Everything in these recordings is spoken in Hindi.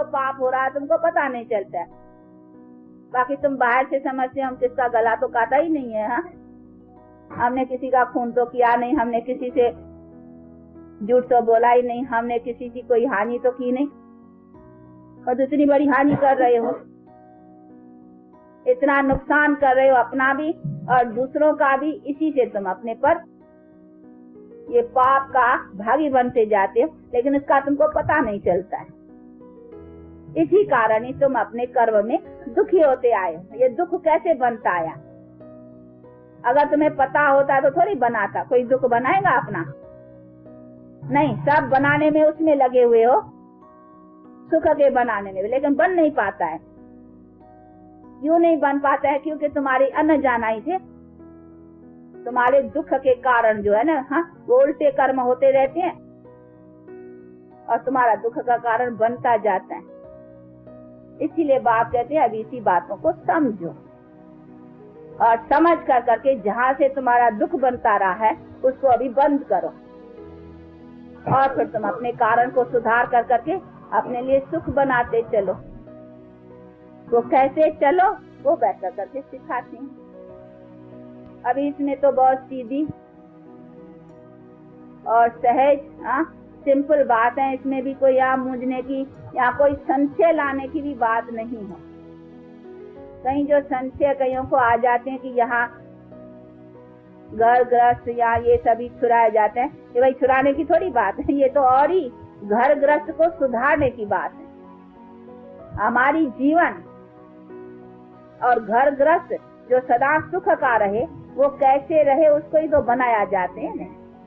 जो पाप हो रहा है तुमको पता नहीं चलता है। बाकी तुम बाहर से समझते हो हम किसका गला तो काटा ही नहीं है, हाँ, हमने किसी का खून तो किया नहीं, हमने किसी से झूठ तो बोला ही नहीं, हमने किसी की कोई हानि तो की नहीं, और इतनी बड़ी हानि कर रहे हो, इतना नुकसान कर रहे हो अपना भी और दूसरों का भी। इसी से तुम अपने पर ये पाप का भागी बनते जाते हो, लेकिन इसका तुमको पता नहीं चलता है। इसी कारण ही तुम अपने कर्म में दुखी होते आए हो। ये दुख कैसे बनता आया? अगर तुम्हें पता होता तो थोड़ी बनाता, कोई दुख बनाएगा अपना? नहीं, सब बनाने में उसमें लगे हुए हो, सुख के बनाने में, लेकिन बन नहीं पाता है। क्यों नहीं बन पाता है? क्योंकि तुम्हारी अनजानाई से तुम्हारे दुख के कारण जो है ना, हाँ, वो उल्टे कर्म होते रहते हैं और तुम्हारा दुख का कारण बनता जाता है। इसीलिए बाप कहते हैं अभी इसी बातों को समझो और समझ कर करके जहाँ से तुम्हारा दुख बनता रहा है उसको अभी बंद करो और फिर तुम अपने कारण को सुधार कर करके अपने लिए सुख बनाते चलो। वो कैसे चलो वो बैठ करके सिखाते हैं। अभी इसमें तो बहुत सीधी और सहज, हाँ, सिंपल बात है। इसमें भी कोई यहाँ मूझने की या कोई संशय लाने की भी बात नहीं है। कहीं जो संशय कईयों को आ जाते हैं कि यहाँ घर गृहस्थ या ये सभी छुड़ाए जाते हैं, ये भाई छुड़ाने की थोड़ी बात है, ये तो और ही घर गृहस्थ को सुधारने की बात है। हमारी जीवन और घर गृहस्थ जो सदा सुख का रहे वो कैसे रहे उसको ही तो बनाया जाते हैं।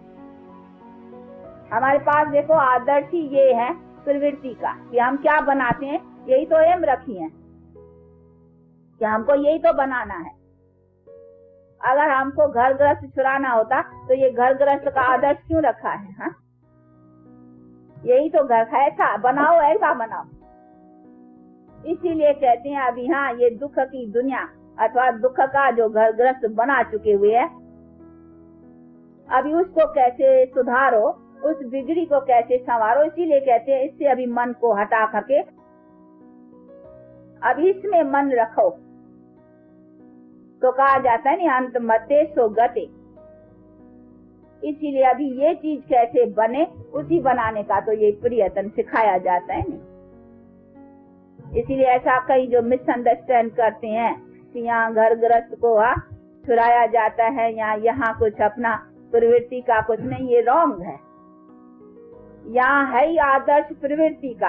हमारे पास देखो आदर्श ही ये है प्रवृत्ति का कि हम क्या बनाते हैं, यही तो एम रखी है कि हमको यही तो बनाना है। अगर हमको घर गृहस्थ छुड़ाना होता तो ये घर गृहस्थ का आदर्श क्यों रखा है? हाँ, यही तो घर है, ऐसा बनाओ, ऐसा बनाओ। इसीलिए कहते हैं अभी, हाँ, ये दुख की दुनिया अथवा दुख का जो घर गृहस्थ बना चुके हुए है, अभी उसको कैसे सुधारो, उस बिगड़ी को कैसे संवारो। इसीलिए कहते हैं इससे अभी मन को हटा करके अभी इसमें मन रखो। तो कहा जाता है ना, अंत मते सो गते। इसीलिए अभी ये चीज कैसे बने उसी बनाने का तो ये प्रयत्न सिखाया जाता है ना। इसीलिए ऐसा कई जो मिसअंडरस्टैंड करते हैं कि यहाँ घर गृहस्थ को छुड़ाया जाता है या यहाँ कुछ अपना प्रवृत्ति का कुछ नहीं, ये रॉन्ग है। यहाँ है ही आदर्श प्रवृत्ति का,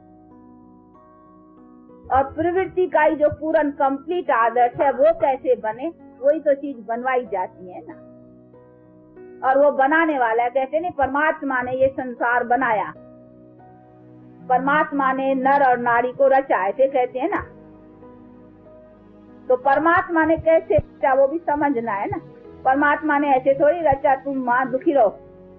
और प्रवृत्ति का ही जो पूर्ण कंप्लीट आदर्श है वो कैसे बने, वही तो चीज बनवाई जाती है ना। और वो बनाने वाला है, कहते नहीं परमात्मा ने ये संसार बनाया, परमात्मा ने नर और नारी को रचा, ऐसे कहते हैं ना। तो परमात्मा ने कैसे रचा वो भी समझना है ना। परमात्मा ने ऐसे थोड़ी रचा तुम माँ दुखी रहो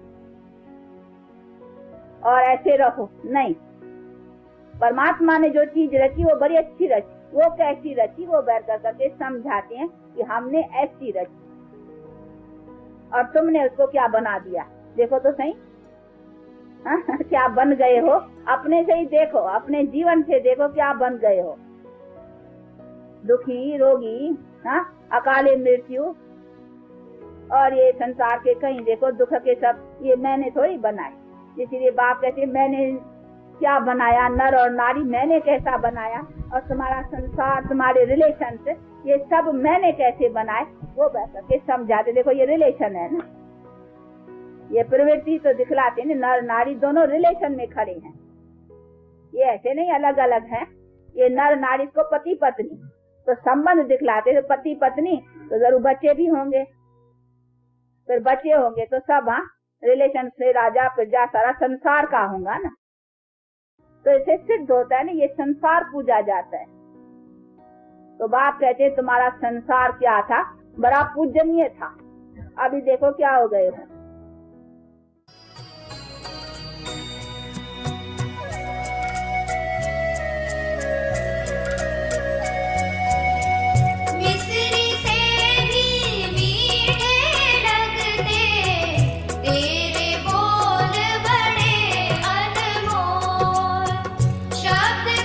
और ऐसे रहो, नहीं। परमात्मा ने जो चीज रची वो बड़ी अच्छी रची। वो कैसी रची वो बैठ कर करके समझाते हैं कि हमने ऐसी रची और तुमने उसको क्या बना दिया। देखो तो सही, हाँ, क्या बन गए हो। अपने से ही देखो, अपने जीवन से देखो क्या बन गए हो। दुखी, रोगी, हाँ, अकाले मृत्यु, और ये संसार के कहीं देखो दुख के सब ये मैंने थोड़ी बनाए। इसीलिए बाप कहते मैंने क्या बनाया, नर और नारी मैंने कैसा बनाया, और तुम्हारा संसार, तुम्हारे रिलेशन से ये सब मैंने कैसे बनाए वो बैठ के समझाते। देखो ये रिलेशन है ना, ये प्रवृत्ति तो दिखलाते हैं, नर नारी दोनों रिलेशन में खड़े हैं। ये ऐसे नहीं अलग अलग हैं। ये नर नारी को पति पत्नी तो संबंध दिखलाते, तो पति पत्नी तो जरूर बच्चे भी होंगे, फिर बच्चे होंगे तो सब, हाँ, रिलेशन से राजा प्रजा सारा संसार का होगा ना। तो इसे सिद्ध होता है ना, ये संसार पूजा जाता है। तो बाप कहते हैं तुम्हारा संसार क्या था, बड़ा पूजनीय था, अभी देखो क्या हो गए हो। शब्द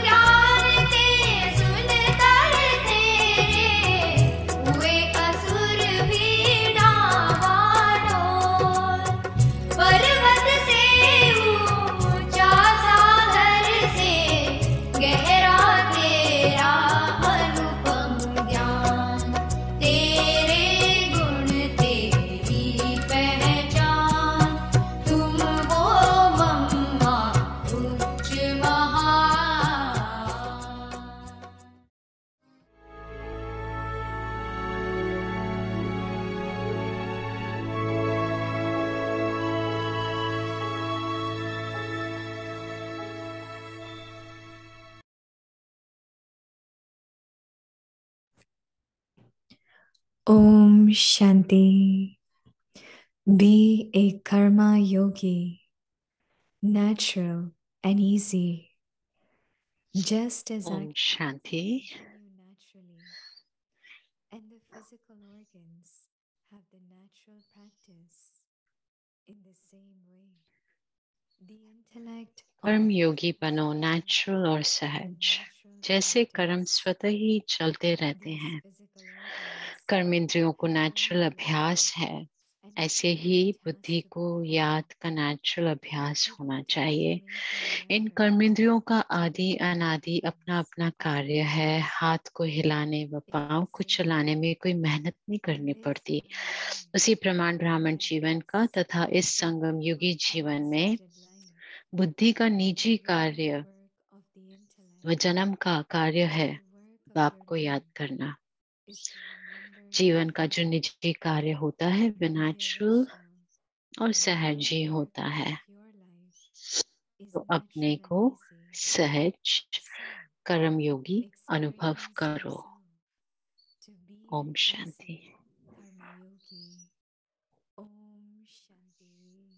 Om Shanti. Be a karma yogi, natural and easy, just as ओम activities शांति। continue naturally, and the physical organs have the natural practice in the same way. The intellect कर्म also योगी moves बनो, along नेचुरल और with सहज, natural जैसे कर्म practice. स्वतः ही चलते रहते These हैं। physical organs कर्म इंद्रियों को have नेचुरल only अभ्यास wisdom है, and ऐसे ही one task बुद्धि to को perform. याद का नेचुरल अभ्यास होना चाहिए। Devotees make an in effort कर्मेंद्रियों का to आदि be अनादि अपना mindfulness अपना कार्य है। always हाथ को हिलाने व in पाँव the को same चलाने way. में कोई मेहनत नहीं In करनी this पड़ती। Karma उसी Yogi प्रमाण ब्राह्मण जीवन का balance, तथा इस संगम युगी one जीवन cannot में sit idly. बुद्धि का निजी Whenever the कार्य work of the व intellect जन्म का कार्य and है the work of बाप your को याद mind करना। is to remember जीवन का जो Krishna निजी कार्य होता है and वह Radha नेचुरल Krishna, और the सहज ही welfare होता of है। pure life, is तो अपने natural and को easy. सहज So कर्मयोगी अनुभव experience करो। yourself to be Om an Shanti. easy karma yogi. Om Shanti.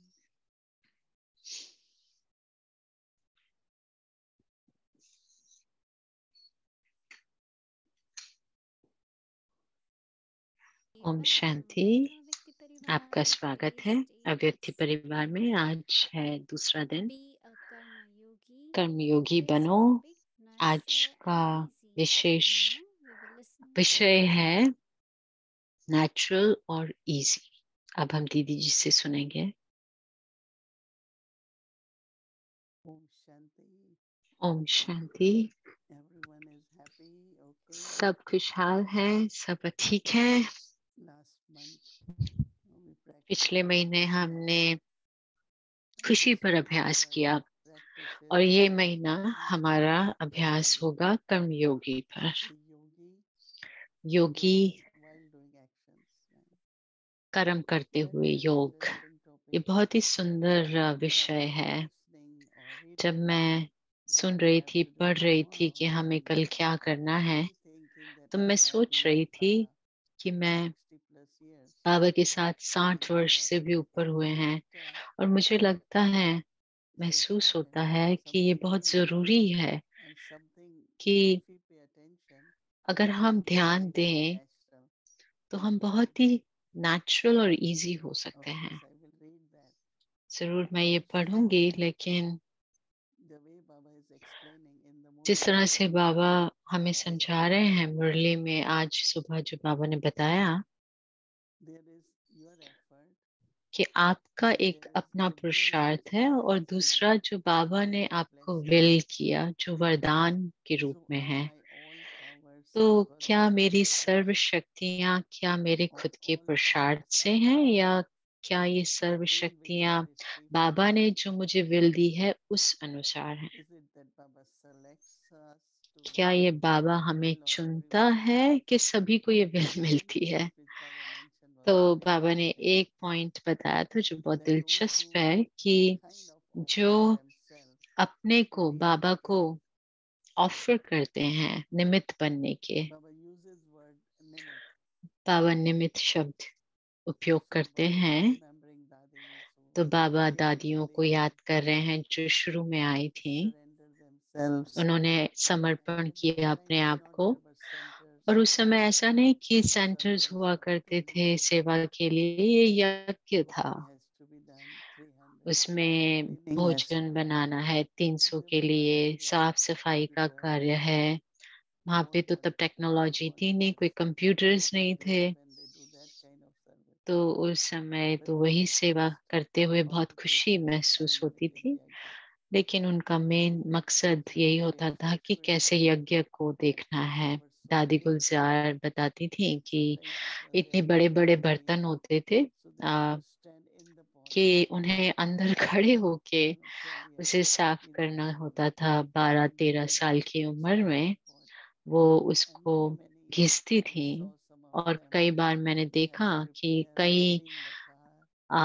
Om Shanti. अव्यक्ति आपका परिवार स्वागत है today's अव्यक्ति states परिवार में। आज है दूसरा दिन। be a karma yogi. Karmayogi Today's बनो। topic आज natural का and easy. Wishes Now we will listen to विषय है नेचुरल और इजी। अब हम दीदी जी से सुनेंगे। Om Shanti. Om Shanti. Everyone is happy, okay? सब खुशहाल हैं, सब ठीक है। Last month we पिछले practiced महीने on हमने happiness, and खुशी this पर month अभ्यास our किया practice और is ये on महीना easy हमारा karma अभ्यास yogi. होगा कर्मयोगी पर। A yogi Yogi doing while doing actions. Right? कर्म करते Very, हुए very योग। interesting ये topic. बहुत ही सुंदर When विषय I was है। listening or जब reading मैं what सुन we रही have थी, to do पढ़ रही थी tomorrow, कि हमें कल क्या करना I है, was thinking that तो I मैं have सोच been रही with थी Baba कि for मैं 60 plus years. बाबा के साथ 60 And वर्ष से भी ऊपर हुए isn't हैं it और मुझे लगता है, is महसूस important, होता है कि ये something बहुत very जरूरी important, है and something if कि we pay attention, अगर हम ध्यान is very दें natural, तो हम easy. बहुत ही नेचुरल और इजी हो सकते Of हैं। course, I will read that. जरूर मैं ये पढ़ूंगी, लेकिन The way Baba is explaining in the जिस morning, तरह से बाबा हमें is समझा रहे हैं मुरली में आज सुबह, जो बाबा ने बताया there is your effort, कि आपका एक there is अपना the will पुरुषार्थ है which और is दूसरा given जो बाबा as ने a आपको blessing. विल किया, जो वरदान के रूप So में are है। my all powers तो because क्या of my मेरी सर्व effort, शक्तियां क्या मेरे or खुद के all पुरुषार्थ powers से are हैं, given या क्या ये the serve will which I शक्तियां receive? बाबा ने जो मुझे विल दी है उस अनुसार है? Is it that Baba selects us to क्या ये get बाबा the हमें will or चुनता everyone? है कि सभी को ये विल One मिलती है? point which Baba mentioned was तो very बाबा ने interesting, एक पॉइंट बताया था जो बहुत that those दिलचस्प who है कि kind of जो offer themselves अपने to को be बाबा को instrument. ऑफर करते हैं निमित्त बनने के। Baba uses word nimit. बाबा निमित्त शब्द उपयोग So करते Baba is हैं। remembering Dadis तो who बाबा दादियों को willingly याद कर रहे हैं जो शुरू में आई थी। surrender themselves. उन्होंने And समर्पण at that किया time अपने it's आप not को। there were centers और उस समय ऐसा नहीं कि to सेंटर्स service हुआ or करते थे 200 सेवा के लिए, ये यज्ञ था। cooking has to be done, 300 उसमें cleaning has to भोजन be done. बनाना है, So 300 there के were लिए nothing like साफ सफाई का computer, कार्य है। वहां no पे one तो was तब टेक्नोलॉजी what थी नहीं, was कोई कंप्यूटर्स नहीं थे। there when they do that kind of service. तो उस समय तो Very वही सेवा focused करते हुए how बहुत to खुशी prepare महसूस and होती give थी। yajna. लेकिन उनका मेन मकसद यही So होता it's था कि also कैसे interesting यज्ञ को देखना है। our दादी Swamiji. गुलजार बताती थी कि Sometimes it was इतने their बड़े बड़े philosophy बर्तन होते थे so that they would stand in the pot कि उन्हें अंदर खड़े होके and would tell उसे Yajna, साफ करना Yajneshwar, होता था। 12-13 and साल की would उम्र stir the में pot. वो And उसको many, many, घिसती I थी। saw some of और them. कई बार मैंने They had देखा to कि prepare and कई clean the car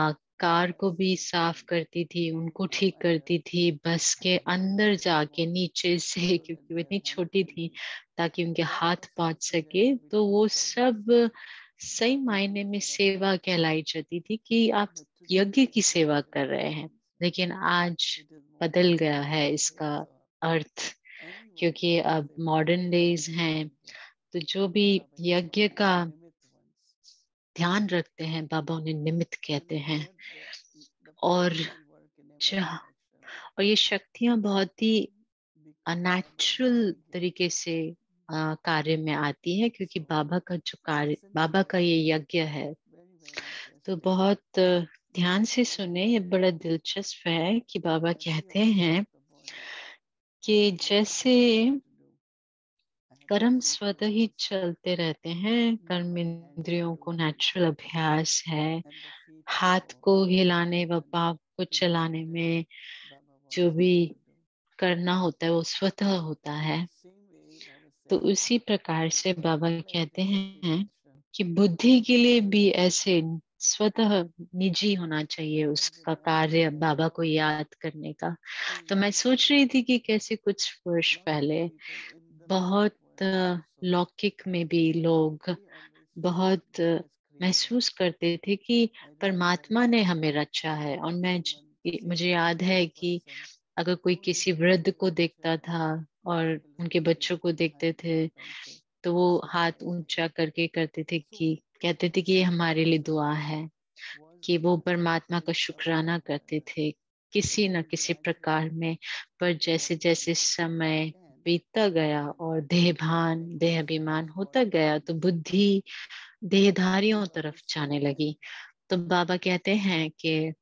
कार को bus भी and साफ then करती थी, उनको go ठीक under करती थी बस के and अंदर so जाके small नीचे से, so that क्योंकि वो their इतनी hand छोटी can थी reach. ताकि उनके That हाथ was पहुंच considered सके। to be तो true वो service. सब सही मायने में सेवा कहलाई जाती थी कि आप यज्ञ की सेवा कर रहे हैं, लेकिन आज बदल गया है इसका अर्थ, क्योंकि अब मॉडर्न डेज हैं। तो जो भी यज्ञ का ध्यान रखते हैं बाबा उन्हें निमित्त कहते हैं। और जहाँ और ये शक्तियां बहुत ही नेचुरल तरीके से कार्य में आती है, क्योंकि बाबा का जो कार्य, बाबा का ये यज्ञ है। तो बहुत ध्यान से सुने, ये बड़ा दिलचस्प है कि बाबा कहते हैं कि जैसे कर्म स्वतः ही चलते रहते हैं, कर्म इंद्रियों को नेचुरल अभ्यास है, हाथ को हिलाने व पाँव को चलाने में जो भी करना होता है वो स्वतः होता है। तो उसी प्रकार से बाबा कहते हैं कि बुद्धि के लिए भी ऐसे स्वतः निजी होना चाहिए उसका कार्य, बाबा को याद करने का। तो मैं सोच रही थी कि कैसे कुछ वर्ष पहले बहुत लौकिक में भी लोग बहुत महसूस करते थे कि परमात्मा ने हमें रचा है। और मुझे याद है कि अगर कोई किसी वृद्ध को देखता था और उनके बच्चों को देखते थे, तो वो हाथ ऊंचा करके करते थे कि कहते थे कि ये हमारे लिए दुआ है, कि वो परमात्मा का शुक्राना करते थे किसी न किसी प्रकार में। पर जैसे जैसे समय बीतता गया और देहभान देह अभिमान होता गया, तो बुद्धि देहधारियों तरफ जाने लगी। तो बाबा कहते हैं कि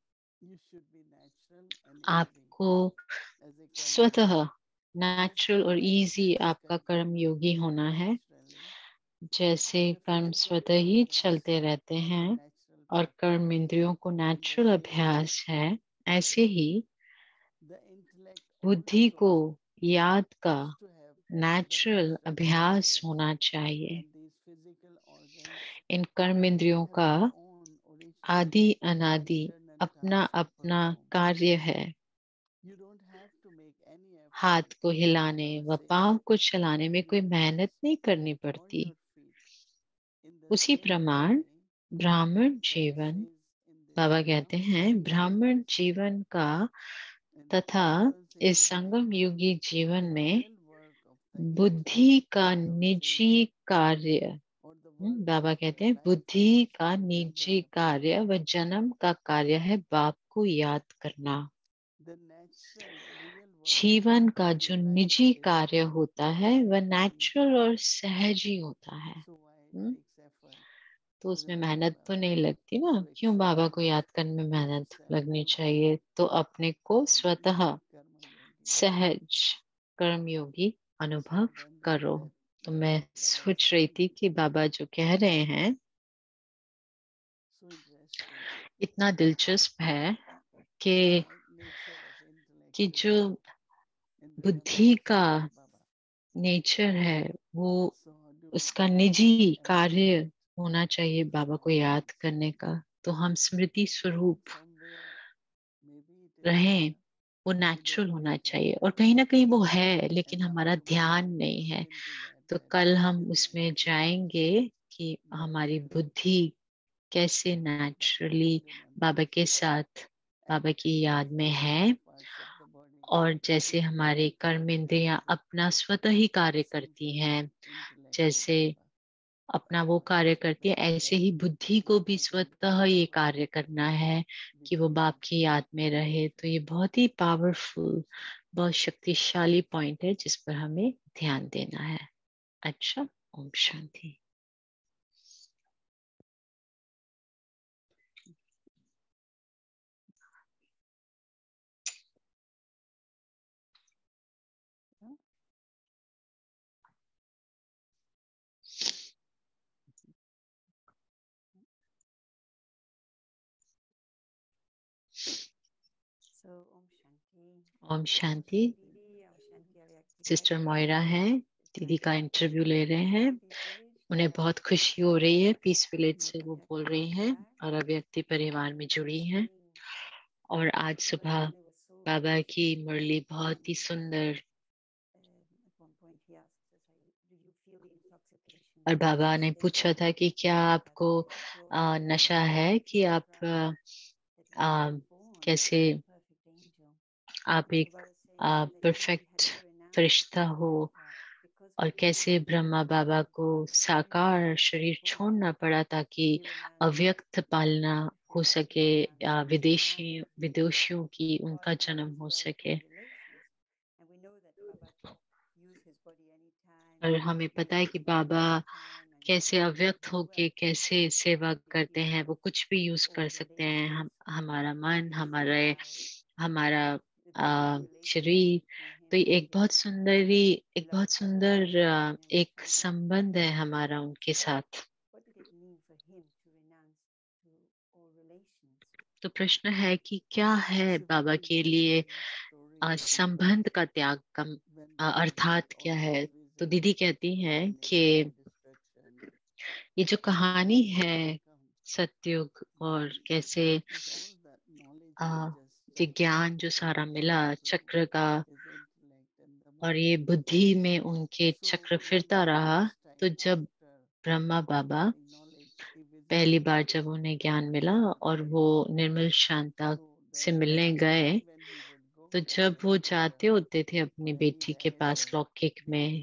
आपको स्वतः नेचुरल और इजी आपका कर्म योगी होना है। जैसे कर्म स्वतः ही चलते रहते हैं और कर्म इंद्रियों को नेचुरल अभ्यास है, ऐसे ही बुद्धि को याद का नेचुरल अभ्यास होना चाहिए। इन कर्म इंद्रियों का आदि अनादि अपना अपना कार्य है। हाथ को हिलाने व पाँव को चलाने में कोई मेहनत नहीं करनी पड़ती। उसी प्रमाण ब्राह्मण जीवन, बाबा कहते हैं ब्राह्मण जीवन का तथा इस संगम युगी जीवन में बुद्धि का निजी कार्य, बाबा कहते हैं बुद्धि का निजी कार्य व जन्म का कार्य है बाप को याद करना। जीवन का जो निजी कार्य होता है वह नेचुरल और सहज ही होता है। तो उसमें मेहनत तो नहीं लगती ना, क्यों बाबा को याद करने में मेहनत लगनी चाहिए। तो अपने को स्वतः सहज कर्मयोगी अनुभव करो। तो मैं सोच रही थी कि बाबा जो कह रहे हैं इतना दिलचस्प है कि जो बुद्धि का नेचर है वो उसका निजी कार्य होना चाहिए बाबा को याद करने का। तो हम स्मृति स्वरूप रहें, वो नेचुरल होना चाहिए। और कहीं ना कहीं वो है, लेकिन हमारा ध्यान नहीं है। तो कल हम उसमें जाएंगे कि हमारी बुद्धि कैसे नेचुरली बाबा के साथ, बाबा की याद में है। और जैसे हमारे कर्म इंद्रियां अपना स्वतः ही कार्य करती हैं, जैसे अपना वो कार्य करती है, ऐसे ही बुद्धि को भी स्वतः ये कार्य करना है कि वो बाप की याद में रहे। तो ये बहुत ही पावरफुल, बहुत शक्तिशाली पॉइंट है जिस पर हमें ध्यान देना है। अच्छा, ओम शांति। ओम शांति। सिस्टर मोयरा है, दीदी का इंटरव्यू ले रहे हैं। उन्हें बहुत खुशी हो रही है, पीस विलेज से वो बोल रही हैं और अव्यक्ति परिवार में जुड़ी हैं। और आज सुबह बाबा की मुरली बहुत ही सुंदर और बाबा ने पूछा था कि क्या आपको नशा है कि आप कैसे आप एक परफेक्ट फरिश्ता हो, और कैसे ब्रह्मा बाबा को साकार शरीर छोड़ना पड़ा ताकि अव्यक्त पालना हो सके, विदेशियों की उनका जन्म हो सके। और हमें पता है कि बाबा कैसे अव्यक्त होके कैसे सेवा करते हैं, वो कुछ भी यूज कर सकते हैं, हम हमारा मन, हमारा शरीर। तो ये एक बहुत सुंदर एक संबंध है हमारा उनके साथ। तो प्रश्न है कि क्या है बाबा के लिए संबंध का त्याग का अर्थात क्या है। तो दीदी कहती हैं कि ये जो कहानी है सतयुग, और कैसे आ, ये ज्ञान जो सारा मिला चक्र का, और ये बुद्धि में उनके चक्र फिरता रहा। तो जब ब्रह्मा बाबा पहली बार जब उन्हें ज्ञान मिला और वो निर्मल शांता से मिलने गए, तो जब वो जाते होते थे अपनी बेटी के पास लौकिक में,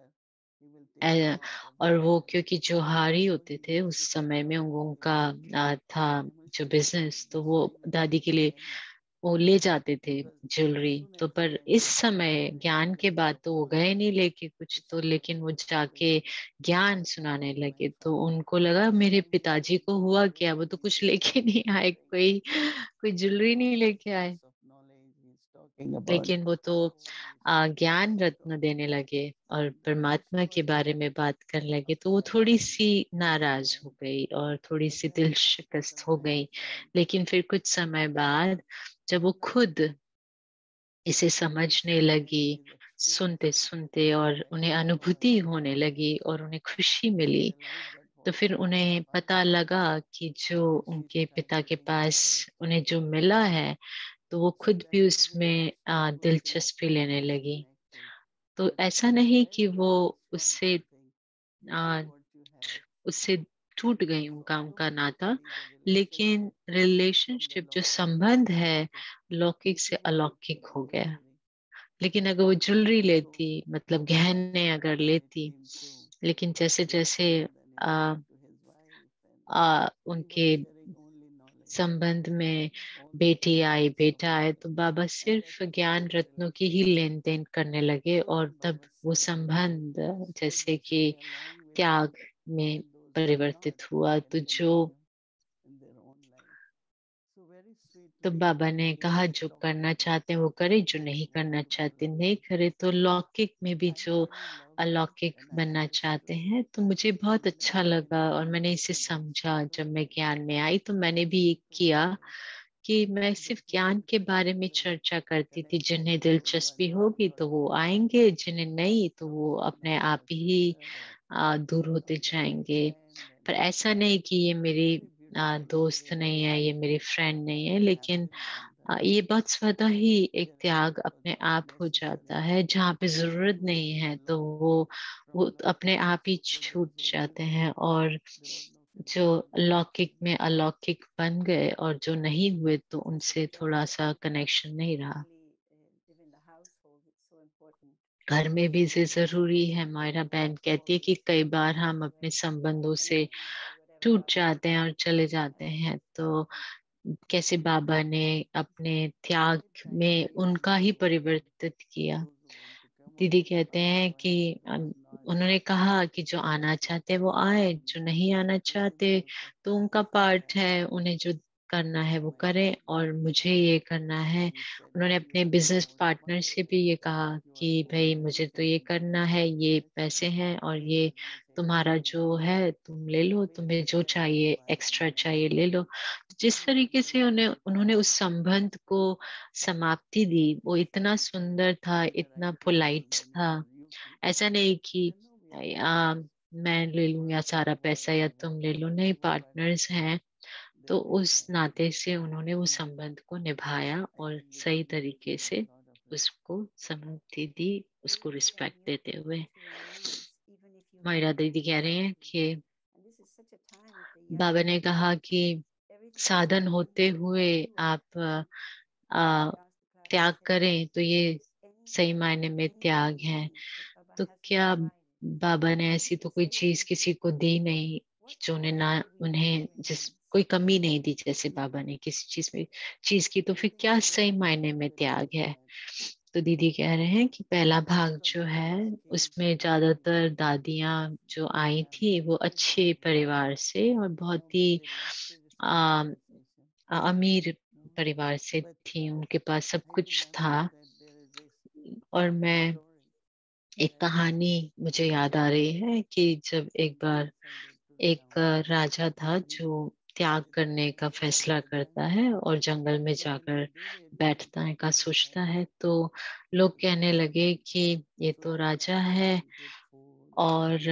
और वो क्योंकि जोहारी होते थे उस समय में, उनका था जो बिजनेस, तो वो दादी के लिए वो ले जाते थे ज्वेलरी। तो पर इस समय ज्ञान के बाद तो वो गए नहीं लेके कुछ, तो लेकिन वो जाके ज्ञान सुनाने लगे। तो उनको लगा मेरे पिताजी को हुआ क्या, वो तो कुछ लेके नहीं आए, कोई कोई ज्वेलरी नहीं लेके आए, लेकिन वो तो ज्ञान रत्न देने लगे और परमात्मा के बारे में बात करने लगे। तो वो थोड़ी सी नाराज हो गई और थोड़ी सी दिल शिकस्त हो गई। लेकिन फिर कुछ समय बाद जब वो खुद इसे समझने लगी, सुनते सुनते, और उन्हें अनुभूति होने लगी और उन्हें खुशी मिली, तो फिर उन्हें पता लगा कि जो उनके पिता के पास उन्हें जो मिला है, तो वो खुद भी उसमें दिलचस्पी लेने लगी। तो ऐसा नहीं कि वो उससे आ, उससे टूट गई उनका उनका नाता, लेकिन रिलेशनशिप जो संबंध है लौकिक से अलौकिक हो गया। लेकिन अगर वो ज्वेलरी लेती, मतलब गहने अगर लेती, लेकिन जैसे जैसे आ, उनके संबंध में बेटी आई बेटा आए, तो बाबा सिर्फ ज्ञान रत्नों की ही लेन देन करने लगे, और तब वो संबंध जैसे कि त्याग में परिवर्तित हुआ। तो जो तो बाबा ने कहा जो करना चाहते हैं वो करे, जो नहीं करना चाहते नहीं करे। तो लौकिक में भी जो अलौकिक बनना चाहते हैं, तो मुझे बहुत अच्छा लगा और मैंने इसे समझा। जब मैं ज्ञान में आई तो मैंने भी ये किया कि मैं सिर्फ ज्ञान के बारे में चर्चा करती थी। जिन्हें दिलचस्पी होगी तो वो आएंगे, जिन्हें नहीं तो वो अपने आप ही दूर होते जाएंगे। पर ऐसा नहीं कि ये मेरी दोस्त नहीं है, ये मेरी फ्रेंड नहीं है, लेकिन ये बहुत स्वतः ही एक त्याग अपने आप हो जाता है। जहाँ पे जरूरत नहीं है तो वो अपने आप ही छूट जाते हैं, और जो लौकिक में अलौकिक बन गए और जो नहीं हुए तो उनसे थोड़ा सा कनेक्शन नहीं रहा। घर में भी ये जरूरी है। मायरा बहन कहती है कि कई बार हम अपने संबंधों से टूट जाते हैं और चले जाते हैं, तो कैसे बाबा ने अपने त्याग में उनका ही परिवर्तित किया। दीदी कहते हैं कि उन्होंने कहा कि जो आना चाहते वो आए, जो नहीं आना चाहते तो उनका पार्ट है, उन्हें जो करना है वो करें और मुझे ये करना है। उन्होंने अपने बिजनेस पार्टनर से भी ये कहा कि भाई मुझे तो ये करना है, ये पैसे हैं और ये तुम्हारा जो है तुम ले लो, तुम्हें जो चाहिए एक्स्ट्रा चाहिए ले लो। जिस तरीके से उन्हें उन्होंने उस संबंध को समाप्ति दी वो इतना सुंदर था, इतना पोलाइट था। ऐसा नहीं कि मैं ले लूं या सारा पैसा या तुम ले लो, नहीं, पार्टनर्स हैं। तो उस नाते से उन्होंने उस संबंध को निभाया और सही तरीके से उसको समाप्ति दी, उसको रिस्पेक्ट देते हुए। मायरा दीदी कह रहे हैं कि बाबा ने कहा कि साधन होते हुए आप आ, त्याग करें तो ये सही मायने में त्याग है। तो क्या बाबा ने ऐसी तो कोई चीज किसी को दी नहीं जो उन्हें ना, उन्हें जिस कोई कमी नहीं दी जैसे बाबा ने किसी चीज की, तो फिर क्या सही मायने में त्याग है? तो दीदी कह रहे हैं कि पहला भाग जो है उसमें ज्यादातर दादियां जो आई थी वो अच्छे परिवार से और बहुत ही आ, अमीर परिवार से थी, उनके पास सब कुछ था। और मैं एक कहानी मुझे याद आ रही है कि जब एक बार एक राजा था जो त्याग करने का फैसला करता है और जंगल में जाकर बैठता है का सोचता है, तो लोग कहने लगे कि ये तो राजा है और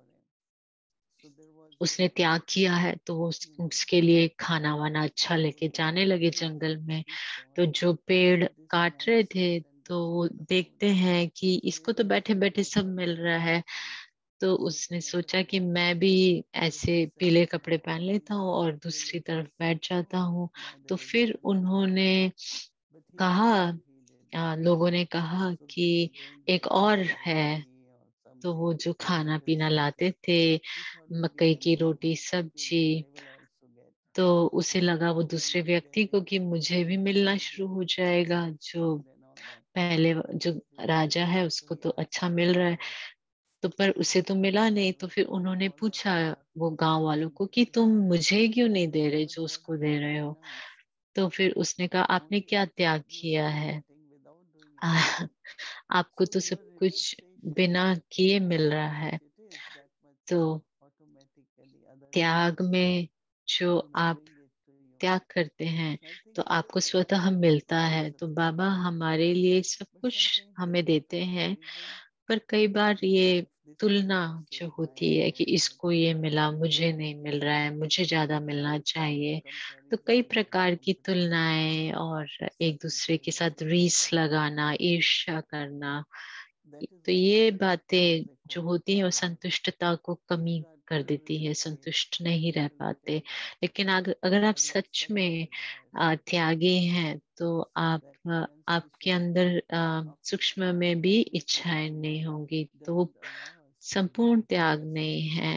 उसने त्याग किया है, तो वो उसके लिए खाना वाना अच्छा लेके जाने लगे जंगल में। तो जो पेड़ काट रहे थे तो वो देखते हैं कि इसको तो बैठे बैठे सब मिल रहा है, तो उसने सोचा कि मैं भी ऐसे पीले कपड़े पहन लेता हूँ और दूसरी तरफ बैठ जाता हूँ। तो फिर उन्होंने कहा, लोगों ने कहा कि एक और है। तो वो जो खाना पीना लाते थे, मकई की रोटी सब्जी, तो उसे लगा वो दूसरे व्यक्ति को कि मुझे भी मिलना शुरू हो जाएगा, जो पहले जो राजा है उसको तो अच्छा मिल रहा है, तो पर उसे तो मिला नहीं। तो फिर उन्होंने पूछा वो गांव वालों को कि तुम मुझे क्यों नहीं दे रहे जो उसको दे रहे हो? तो फिर उसने कहा आपने क्या त्याग किया है? आ, आपको तो सब कुछ बिना किए मिल रहा है। तो त्याग में जो आप त्याग करते हैं तो आपको स्वतः मिलता है। तो बाबा हमारे लिए सब कुछ हमें देते हैं, पर कई बार ये तुलना जो होती है कि इसको ये मिला मुझे नहीं मिल रहा है, मुझे ज्यादा मिलना चाहिए, तो कई प्रकार की तुलनाएं और एक दूसरे के साथ रीस लगाना, ईर्ष्या करना, तो ये बातें जो होती है वो संतुष्टता को कमी कर देती है, संतुष्ट नहीं रह पाते। लेकिन अगर आप सच में त्यागी हैं तो आपके अंदर सूक्ष्म में भी इच्छाएं नहीं होंगी, तो वो संपूर्ण त्याग नहीं है,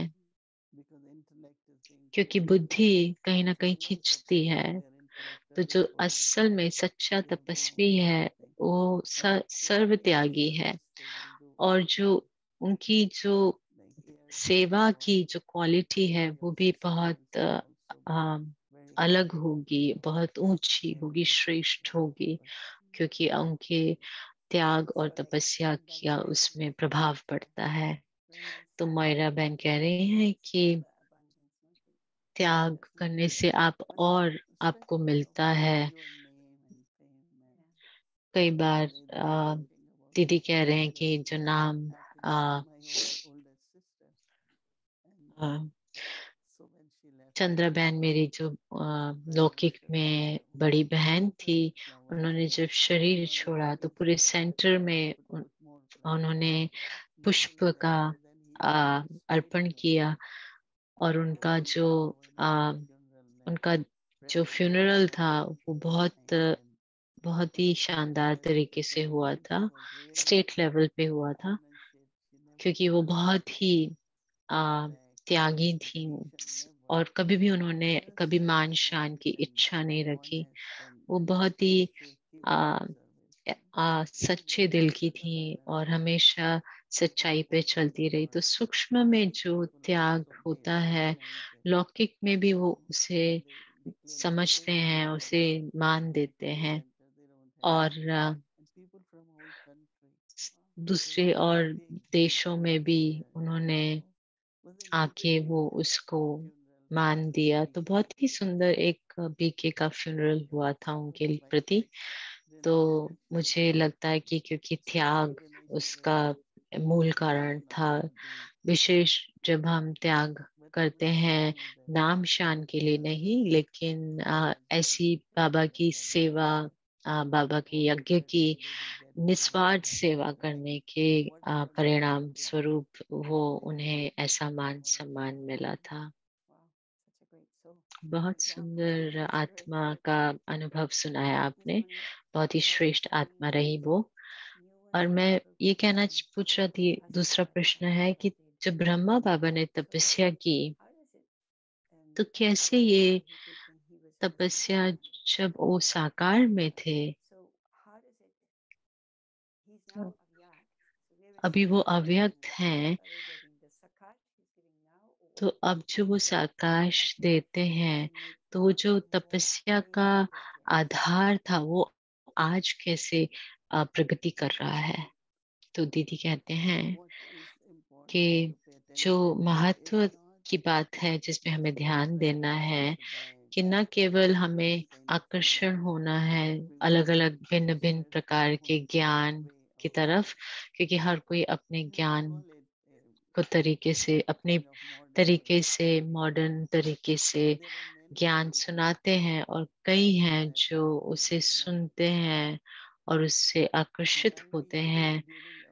क्योंकि बुद्धि कहीं ना कहीं खींचती है। तो जो असल में सच्चा तपस्वी है वो सर्व त्यागी है, और जो उनकी जो सेवा की जो क्वालिटी है वो भी बहुत अलग होगी, बहुत ऊंची होगी, श्रेष्ठ होगी, क्योंकि उनके त्याग और तपस्या का उसमें प्रभाव पड़ता है। तो मायरा बहन कह रही हैं कि त्याग करने से आप और आपको मिलता है। कई बार दीदी कह रहे हैं कि जो नाम आ, चंद्रा बहन मेरी जो लौकिक में बड़ी बहन थी, उन्होंने जब शरीर छोड़ा तो पूरे सेंटर में उन्होंने पुष्प का अर्पण किया, और उनका जो फ्यूनरल था वो बहुत ही शानदार तरीके से हुआ था, स्टेट लेवल पे हुआ था, क्योंकि वो बहुत ही आ, त्यागी थी, और कभी भी उन्होंने कभी मान शान की इच्छा नहीं रखी। वो बहुत ही आ, सच्चे दिल की थी और हमेशा सच्चाई पे चलती रही। तो सूक्ष्म में जो त्याग होता है, लौकिक में भी वो उसे समझते हैं, उसे मान देते हैं, और दूसरे और देशों में भी उन्होंने आके वो उसको मान दिया। तो बहुत ही सुंदर एक बीके का फ्यूनरल हुआ था उनके प्रति। तो मुझे लगता है कि क्योंकि त्याग उसका मूल कारण था, विशेष जब हम त्याग करते हैं नाम शान के लिए नहीं, लेकिन ऐसी बाबा की सेवा, बाबा के यज्ञ की निस्वार्थ सेवा करने के परिणाम स्वरूप वो उन्हें ऐसा मान सम्मान मिला था। बहुत सुंदर आत्मा का अनुभव सुनाया आपने, बहुत ही श्रेष्ठ आत्मा रही वो। और मैं ये कहना पूछ रहा थी, दूसरा प्रश्न है कि जब ब्रह्मा बाबा ने तपस्या की तो कैसे ये तपस्या, जब वो साकार में थे, अभी वो अव्यक्त हैं, तो अब जो वो साकाश देते हैं, तो वो जो तपस्या का आधार था वो आज कैसे प्रगति कर रहा है। तो दीदी कहते हैं कि जो महत्व की बात है जिसमें हमें ध्यान देना है कि न केवल हमें आकर्षण होना है अलग अलग भिन्न भिन्न प्रकार के ज्ञान की तरफ, क्योंकि हर कोई अपने ज्ञान को तरीके से, अपने तरीके से, मॉडर्न तरीके से ज्ञान सुनाते हैं, और कई हैं जो उसे सुनते हैं और उससे आकर्षित होते हैं।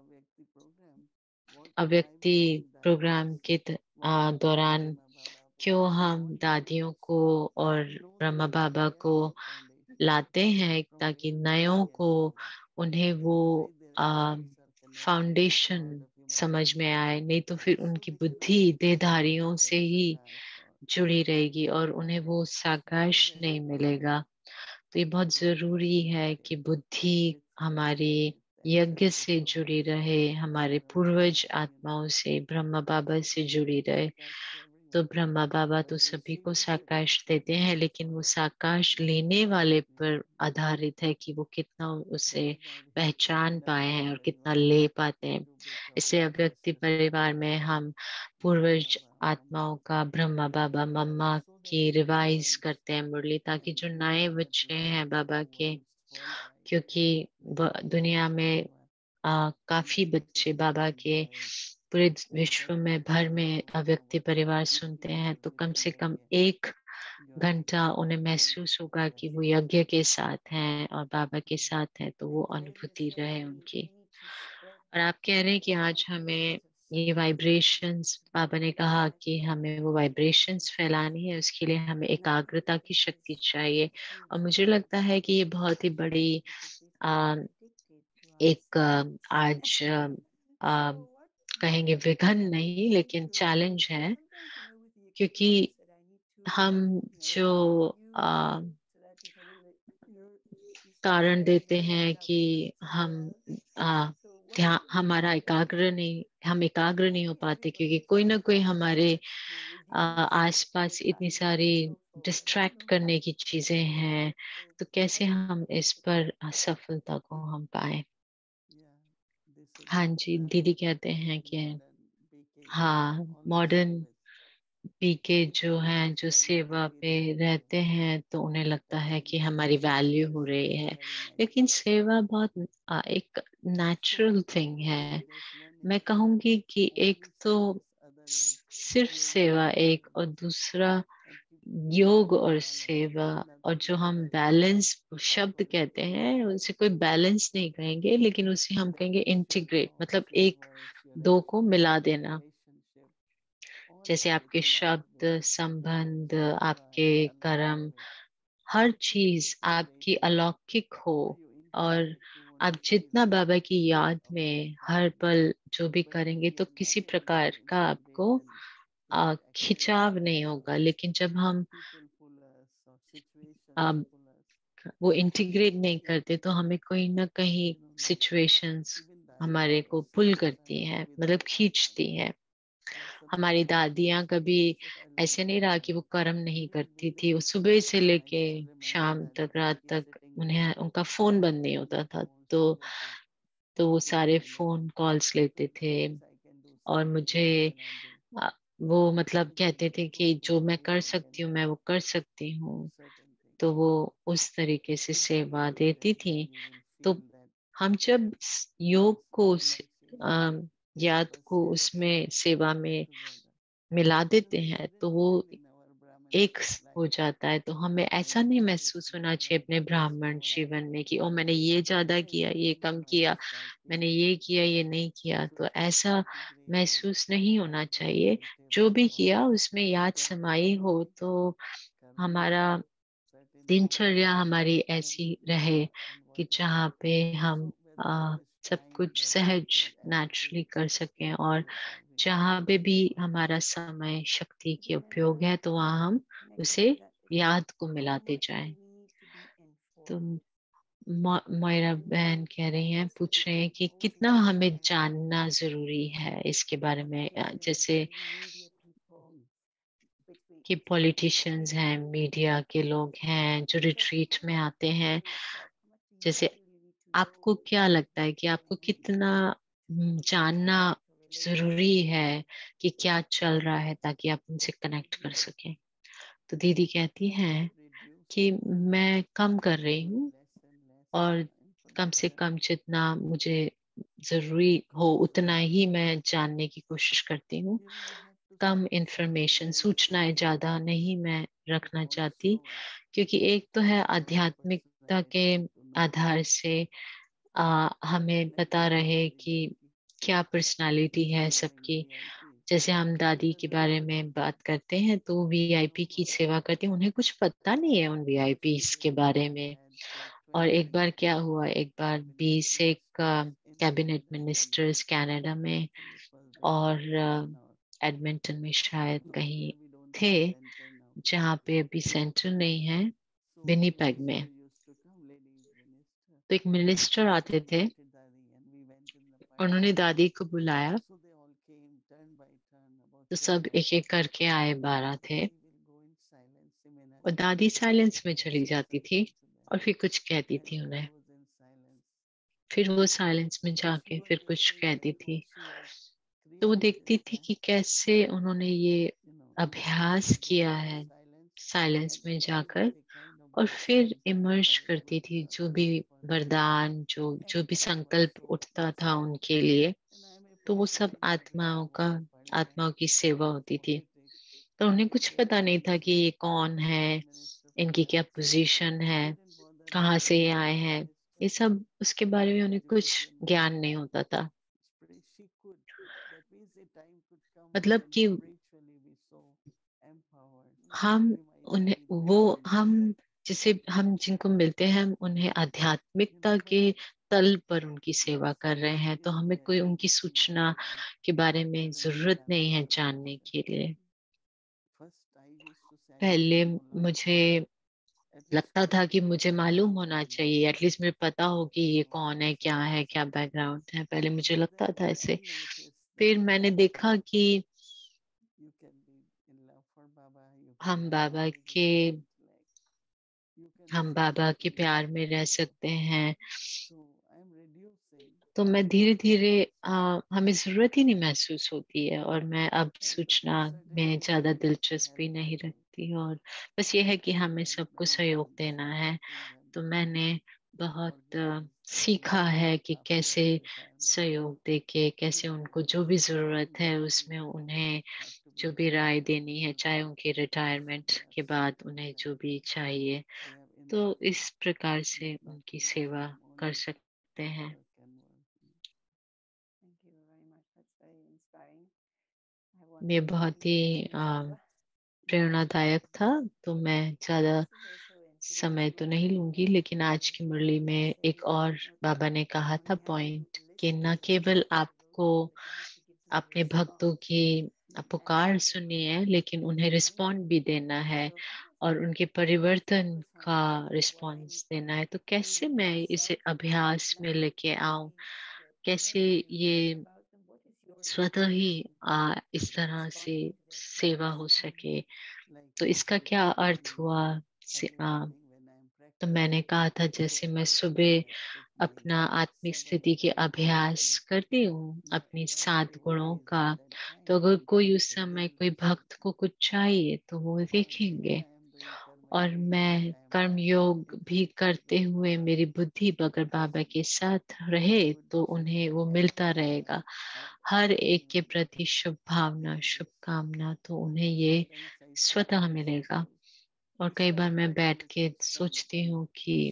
अव्यक्ति प्रोग्राम के दौरान क्यों हम दादियों को और ब्रह्मा बाबा को लाते हैं, ताकि नयों को उन्हें वो फाउंडेशन समझ में आए, नहीं तो फिर उनकी बुद्धि देहधारियों से ही जुड़ी रहेगी और उन्हें वो साकाश नहीं मिलेगा। तो ये बहुत जरूरी है कि बुद्धि हमारी यज्ञ से जुड़ी रहे, हमारे पूर्वज आत्माओं से, ब्रह्मा बाबा से जुड़ी रहे। तो ब्रह्मा बाबा तो सभी को साकाश देते हैं, लेकिन वो साकाश लेने वाले पर आधारित है कि वो कितना उसे पहचान पाए हैं और कितना ले पाते हैं। इससे अव्यक्ति परिवार में हम पूर्वज आत्माओं का ब्रह्मा बाबा मम्मा की रिवाइज करते हैं मुरली, ताकि जो नए बच्चे हैं बाबा के, क्योंकि दुनिया में काफी बच्चे बाबा के पूरे विश्व में भर में अव्यक्ति परिवार सुनते हैं, तो कम से कम 1 घंटा उन्हें महसूस होगा कि वो यज्ञ के साथ हैं और बाबा के साथ हैं, तो वो अनुभूति रहे उनकी। और आप कह रहे हैं कि आज हमें ये वाइब्रेशंस, बाबा ने कहा कि हमें वो वाइब्रेशंस फैलानी है, उसके लिए हमें एकाग्रता की शक्ति चाहिए। और मुझे लगता है कि ये बहुत ही बड़ी आ, एक आज आ, कहेंगे विघन नहीं, लेकिन चैलेंज है, क्योंकि हम जो कारण देते हैं कि हम ध्यान, हमारा एकाग्र नहीं, हम एकाग्र नहीं हो पाते, क्योंकि कोई ना कोई हमारे आसपास इतनी सारी डिस्ट्रैक्ट करने की चीजें हैं, तो कैसे हम इस पर सफलता को हम पाए। हाँ जी, दीदी कहते हैं कि हाँ, मॉडर्न पीके जो हैं, जो सेवा पे रहते हैं, तो उन्हें लगता है कि हमारी वैल्यू हो रही है, लेकिन सेवा बहुत एक नेचुरल थिंग है। मैं कहूंगी कि एक तो सिर्फ सेवा एक, और दूसरा योग और सेवा, और जो हम बैलेंस शब्द कहते हैं उसे कोई बैलेंस नहीं कहेंगे, लेकिन उसे हम कहेंगे इंटीग्रेट, मतलब एक दो को मिला देना। जैसे आपके शब्द, संबंध, आपके कर्म, हर चीज आपकी अलौकिक हो, और आप जितना बाबा की याद में हर पल जो भी करेंगे, तो किसी प्रकार का आपको खिंचाव नहीं होगा। लेकिन जब हम आ, वो इंटीग्रेट नहीं करते, तो हमें कहीं ना कहीं सिचुएशंस हमारे को पुल करती हैं, मतलब खींचती हैं। हमारी दादियां कभी ऐसे नहीं रहा कि वो कर्म नहीं करती थी, वो सुबह से लेके शाम तक, रात तक उन्हें उनका फोन बंद नहीं होता था, तो वो सारे फोन कॉल्स लेते थे। और मुझे अ, वो मतलब कहते थे कि जो मैं कर सकती हूँ मैं वो कर सकती हूँ, तो वो उस तरीके से सेवा देती थी। तो हम जब योग को याद को उसमें सेवा में मिला देते हैं, तो वो एक हो जाता है। तो हमें ऐसा नहीं महसूस होना चाहिए अपने ब्राह्मण जीवन में कि ओ मैंने ये ज्यादा किया, ये कम किया, मैंने ये किया, ये नहीं किया। तो ऐसा महसूस नहीं होना चाहिए। जो भी किया उसमें याद समाई हो, तो हमारा दिनचर्या हमारी ऐसी रहे कि जहाँ पे हम सब कुछ सहज नेचुरली कर सकें, और जहाँ पे भी हमारा समय शक्ति के उपयोग है तो वहाँ हम उसे याद को मिलाते जाएं। तो मोयरा बहन कह रही हैं, पूछ रहे हैं कि कितना हमें जानना जरूरी है इसके बारे में, जैसे कि पॉलिटिशियंस हैं, मीडिया के लोग हैं जो रिट्रीट में आते हैं। जैसे आपको क्या लगता है कि आपको कितना जानना जरूरी है कि क्या चल रहा है, ताकि आप उनसे कनेक्ट कर सकें? तो दीदी कहती हैं कि मैं कम कर रही हूँ, और कम से कम जितना मुझे जरूरी हो उतना ही मैं जानने की कोशिश करती हूँ। कम इंफॉर्मेशन, सूचनाएं ज्यादा नहीं मैं रखना चाहती, क्योंकि एक तो है आध्यात्मिकता के आधार से हमें पता रहे कि क्या पर्सनालिटी है सबकी। जैसे हम दादी के बारे में बात करते हैं तो वीआईपी की सेवा करते हैं, उन्हें कुछ पता नहीं है उन वीआईपी के बारे में। और एक बार क्या हुआ, एक बार 20 एक कैबिनेट मिनिस्टर्स कनाडा में और एडमिंटन में शायद कहीं थे, जहाँ पे अभी सेंटर नहीं है, विनीपेग में। तो एक मिनिस्टर आते थे, उन्होंने दादी को बुलाया, तो सब एक एक करके आए, 12 थे, और दादी साइलेंस में चली जाती थी और फिर कुछ कहती थी उन्हें, फिर वो साइलेंस में जाके फिर कुछ कहती थी। तो वो देखती थी कि कैसे उन्होंने ये अभ्यास किया है साइलेंस में जाकर, और फिर इमर्ज करती थी जो भी वरदान, जो जो भी संकल्प उठता था उनके लिए, तो वो सब आत्माओं की सेवा होती थी। तो उन्हें कुछ पता नहीं था कि ये कौन है, इनकी क्या पोजीशन है, कहाँ से ये आए हैं, ये सब उसके बारे में उन्हें कुछ ज्ञान नहीं होता था। मतलब कि हम उन्हें वो हम जिसे हम जिनको मिलते हैं, हम उन्हें आध्यात्मिकता के तल पर उनकी सेवा कर रहे हैं, तो हमें कोई उनकी सूचना के बारे में जरूरत नहीं है जानने के लिए। पहले मुझे लगता था कि मुझे मालूम होना चाहिए, एटलीस्ट मुझे पता हो कि ये कौन है, क्या बैकग्राउंड है, पहले मुझे लगता था ऐसे। फिर मैंने देखा कि हम बाबा के हम बाबा के प्यार में रह सकते हैं। तो मैं धीरे धीरे हमें जरूरत ही नहीं महसूस होती है, और मैं अब सूचना में ज्यादा दिलचस्पी नहीं रखती, और बस ये है कि हमें सबको सहयोग देना है। तो मैंने बहुत सीखा है कि कैसे सहयोग देके, कैसे उनको जो भी जरूरत है उसमें उन्हें जो भी राय देनी है, चाहे उनके रिटायरमेंट के बाद उन्हें जो भी चाहिए, तो इस प्रकार से उनकी सेवा कर सकते हैं। ये बहुत ही प्रेरणादायक था। तो मैं ज्यादा समय तो नहीं लूंगी, लेकिन आज की मुरली में एक और बाबा ने कहा था पॉइंट, कि न केवल आपको अपने भक्तों की पुकार सुननी है, लेकिन उन्हें रिस्पॉन्ड भी देना है, और उनके परिवर्तन का रिस्पॉन्स देना है। तो कैसे मैं इसे अभ्यास में लेके आऊं, कैसे ये स्वतः ही इस तरह से सेवा हो सके, तो इसका क्या अर्थ हुआ? तो मैंने कहा था, जैसे मैं सुबह अपना आत्मिक स्थिति के अभ्यास करती हूँ अपनी 7 गुणों का, तो अगर कोई उस समय कोई भक्त को कुछ चाहिए तो वो देखेंगे। और मैं कर्म योग भी करते हुए मेरी बुद्धि अगर बाबा के साथ रहे तो उन्हें वो मिलता रहेगा। हर एक के प्रति शुभ भावना, शुभकामना, तो उन्हें ये स्वतः मिलेगा। और कई बार मैं बैठ के सोचती हूँ कि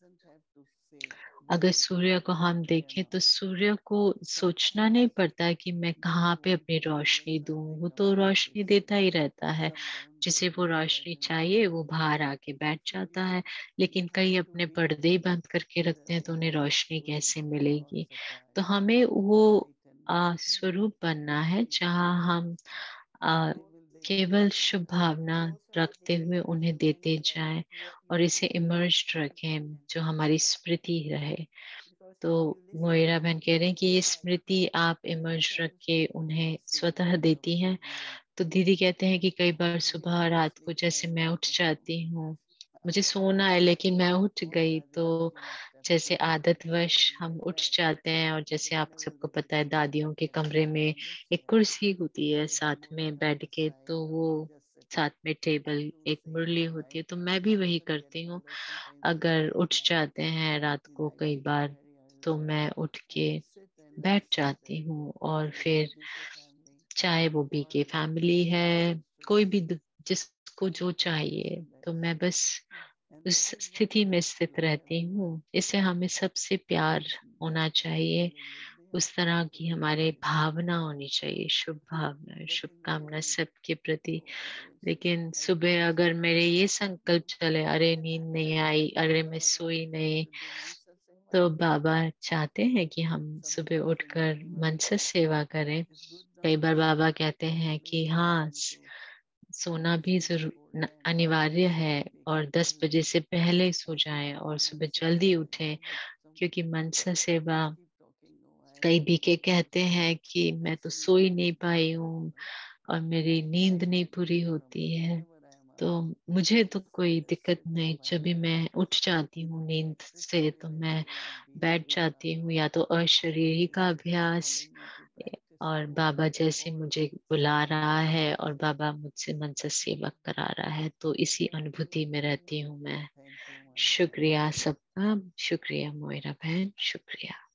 अगर सूर्य को हम देखें तो सूर्य को सोचना नहीं पड़ता कि मैं कहाँ पे अपनी रोशनी दूं, वो तो रोशनी देता ही रहता है। जिसे वो रोशनी चाहिए वो बाहर आके बैठ जाता है। लेकिन कई अपने पर्दे ही बंद करके रखते हैं तो उन्हें रोशनी कैसे मिलेगी। तो हमें वो स्वरूप बनना है जहाँ हम आ, केवल शुभ भावना रखते हुए उन्हें देते जाएं और इसे इमर्ज्ड रखें जो हमारी स्मृति रहे। तो मोइरा बहन कह रहे हैं कि ये स्मृति आप इमर्ज रख के उन्हें स्वतः देती हैं। तो दीदी कहते हैं कि कई बार सुबह रात को जैसे मैं उठ जाती हूँ, मुझे सोना है लेकिन मैं उठ गई तो जैसे आदतवश हम उठ जाते हैं। और जैसे आप सबको पता है दादियों के कमरे में एक कुर्सी होती है साथ में बेड के, तो वो साथ में टेबल एक मुरली होती है, तो मैं भी वही करती हूँ। अगर उठ जाते हैं रात को कई बार तो मैं उठ के बैठ जाती हूँ और फिर चाहे वो भी के फैमिली है, कोई भी जिसको जो चाहिए, तो मैं बस उस स्थिति में स्थित रहती हूँ। इससे हमें सबसे प्यार होना चाहिए, उस तरह की हमारे भावना होनी चाहिए, शुभ भावना शुभकामना सबके प्रति। लेकिन सुबह अगर मेरे ये संकल्प चले, अरे नींद नहीं आई, अरे मैं सोई नहीं, तो बाबा चाहते हैं कि हम सुबह उठकर मन से सेवा करें। कई बार बाबा कहते हैं कि हाँ, सोना भी जरूर अनिवार्य है और 10 बजे से पहले सो जाएं और सुबह जल्दी उठें, क्योंकि मनसा सेवा कई बीके कहते हैं कि मैं तो सो ही नहीं पाई हूँ और मेरी नींद नहीं पूरी होती है। तो मुझे तो कोई दिक्कत नहीं, जब भी मैं उठ जाती हूँ नींद से तो मैं बैठ जाती हूँ, या तो अशरीरी का अभ्यास और बाबा जैसे मुझे बुला रहा है और बाबा मुझसे मनसा सेवा करा रहा है, तो इसी अनुभूति में रहती हूँ मैं। शुक्रिया सबका, शुक्रिया मोइरा बहन, शुक्रिया।